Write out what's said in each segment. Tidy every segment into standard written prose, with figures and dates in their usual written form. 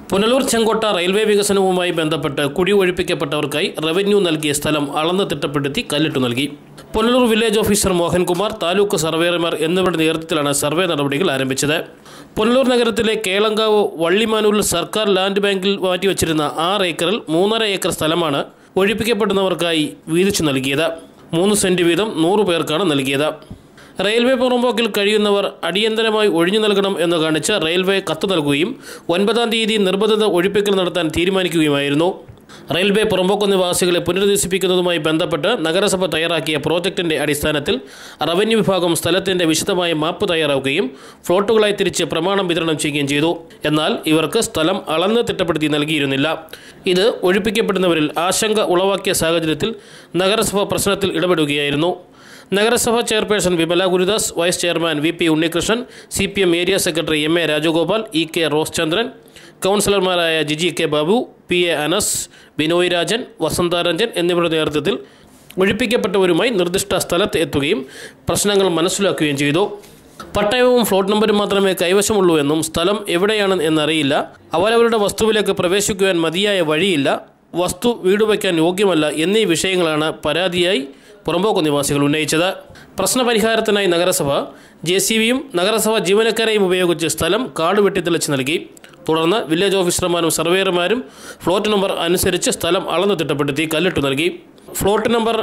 പുനലൂർ ചെങ്കോട്ട railway വികസനവുമായി ബന്ധപ്പെട്ട് കുഴി ഒഴിപ്പിക്കപ്പെട്ടവർക്കായി റവന്യൂ നൽകിയ സ്ഥലം അളന്ന് തിട്ടപ്പെടുത്തി കല്ലിട്ടു നൽകി. പുനലൂർ വില്ലേജ് ഓഫീസർ മോഹൻകുമാർ, താലൂക്ക് സർവേയർമാർ എന്നിവരുടെ നേതൃത്വത്തിലാണ് സർവേ നടപടികൾ ആരംഭിച്ചത്. പുനലൂർ നഗരത്തിലെ കേളങ്കാവ് വള്ളിമാനൂരിൽ സർക്കാർ ലാൻഡ് ബാങ്കിൽ മാറ്റിവച്ചിരുന്ന 6 ഏക്കറിൽ 3.5 ഏക്കർ സ്ഥലമാണ് ഒഴിപ്പിക്കപ്പെടുന്നവർക്കായി വീതിച്ചു നൽകിയത്. 3 സെന്റ് വീതം 100 പേർക്കാണ് നൽകിയത്. റെയിൽവേ പുറമ്പോക്കിൽ കഴിയുന്നവർ അടിയന്തരമായി ഒഴിഞ്ഞു നൽകണം എന്ന് കാണിച്ച് റെയിൽവേ കത്ത് നൽകുകയും 9-ാം തീയതി നിർബന്ധിത ഒഴിപ്പിക്കൽ നടത്താൻ തീരുമാനിക്കുകയുമായിരുന്നു. റെയിൽവേ പുറമ്പോക്ക് നിവാസികളെ പുനരധിവസിപ്പിക്കുന്നതുമായി ബന്ധപ്പെട്ട് നഗരസഭ തയ്യാറാക്കിയ പ്രോജക്ടിന്റെ അടിസ്ഥാനത്തിൽ റവന്യൂ വിഭാഗം സ്ഥലത്തിന്റെ വിശദമായ മാപ്പ് തയ്യാറാക്കുകയും ഫ്ലോട്ടുകളായി തിരിച്ച് പ്രമാണം വിതരണം ചെയ്യുകയും ചെയ്തു. എന്നാൽ ഇവർക്ക് സ്ഥലം അളന്ന് തിട്ടപ്പെടുത്തി നൽകിയിരുന്നില്ല. ഇത് ഒഴിപ്പിക്കപ്പെടുന്നവരിൽ ആശങ്ക ഉളവാക്കിയ സാഹചര്യത്തിൽ നഗരസഭ പ്രശ്നത്തിൽ ഇടപെടുകയായിരുന്നു. നഗരസഭാ chairperson Vimala Gurudas, vice chairman VP Unnikrishnan, CPM area secretary MA Rajagopal, EK Roschandran, കൗൺസിലർമാരായ ജിജി K ബാബു, PA അനസ്, ബിനോയ് രാജൻ, വസന്താരഞ്ജൻ എന്നിവരുടെ നേതൃത്വത്തിൽ ഒഴിപ്പിക്കപ്പെട്ടവരുമായി നിർദ്ദിഷ്ട സ്ഥലത്ത് എത്തുകയും പ്രശ്നങ്ങൾ മനസ്സിലാക്കുകയും ചെയ്തു. പട്ടയവും ഫ്ലോട്ട് നമ്പരും മാത്രമേ കൈവശമുള്ളൂ എന്നും സ്ഥലം എവിടെയാണ് എന്നറിയില്ല, അവരവരുടെ വസ്തുവിലേക്ക് പ്രവേശിക്കുവാൻ മതിയായ വഴിയില്ല, വസ്തു വീട് വയ്ക്കാൻ യോഗ്യമല്ല എന്നീ വിഷയങ്ങളാണ് പരാതിയായി പുറമ്പോക്ക് നിവാസികൾ ഉന്നയിച്ചത്. പ്രശ്നപരിഹാരത്തിനായി നഗരസഭ JCBയും നഗരസഭാ ജീവനക്കാരെയും ഉപയോഗിച്ച് സ്ഥലം കാട് വെട്ടിത്തെളിച്ച് നൽകി. തുടർന്ന് വില്ലേജ് ഓഫീസർമാരും സർവേയർമാരും ഫ്ലോട്ട് നമ്പർ അനുസരിച്ച് സ്ഥലം അളന്ന് തിട്ടപ്പെടുത്തി കല്ലിട്ടു നൽകി. ഫ്ലോട്ട് നമ്പർ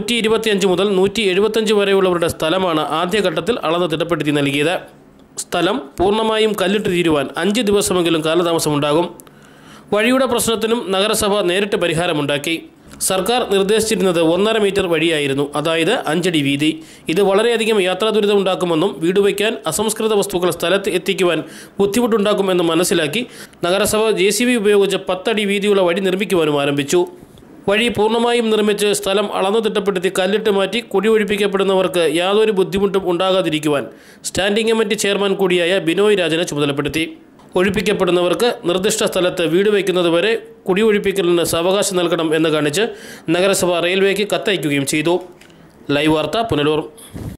125 മുതൽ 175 വരെയുള്ളവരുടെ സ്ഥലമാണ് ആദ്യഘട്ടത്തിൽ അളന്ന് തിട്ടപ്പെടുത്തി നൽകിയത്. സ്ഥലം പൂർണ്ണമായും കല്ലിട്ട് തീരുവാൻ 5 ദിവസമെങ്കിലും കാലതാമസമുണ്ടാകും. വഴിയുടെ പ്രശ്നത്തിനും നഗരസഭ നേരിട്ട് പരിഹാരമുണ്ടാക്കി. സർക്കാർ നിർദ്ദേശിച്ചിരുന്നത് 1.5 മീറ്റർ വഴിയായിരുന്നു, അതായത് 5 അടി വീതി. ഇത് വളരെയധികം യാത്രാ ദുരിതം ഉണ്ടാക്കുമെന്നും വീട് വയ്ക്കാൻ അസംസ്കൃത വസ്തുക്കൾ സ്ഥലത്ത് എത്തിക്കുവാൻ ബുദ്ധിമുട്ടുണ്ടാക്കുമെന്നും മനസ്സിലാക്കി നഗരസഭ JCB ഉപയോഗിച്ച് 10 അടി വീതിയുള്ള വഴി നിർമ്മിക്കുവാനും ആരംഭിച്ചു. വഴി പൂർണ്ണമായും നിർമ്മിച്ച് സ്ഥലം അളന്നു തിട്ടപ്പെടുത്തി കല്ലിട്ട് മാറ്റി കുടി ഒഴിപ്പിക്കപ്പെടുന്നവർക്ക് യാതൊരു ബുദ്ധിമുട്ടും ഉണ്ടാകാതിരിക്കുവാൻ സ്റ്റാൻഡിംഗ് കമ്മിറ്റി ചെയർമാൻ കൂടിയായ ബിനോയ് രാജനെ ചുമതലപ്പെടുത്തി. ഒഴിപ്പിക്കപ്പെടുന്നവർക്ക് നിർദ്ദിഷ്ട സ്ഥലത്ത് വീട് വയ്ക്കുന്നതുവരെ കുടിയൊഴിപ്പിക്കലിന് സാവകാശം നൽകണം എന്ന് കാണിച്ച് നഗരസഭ റെയിൽവേക്ക് കത്തയക്കുകയും ചെയ്തു. ലൈവ് വാർത്ത, പുനലൂർ.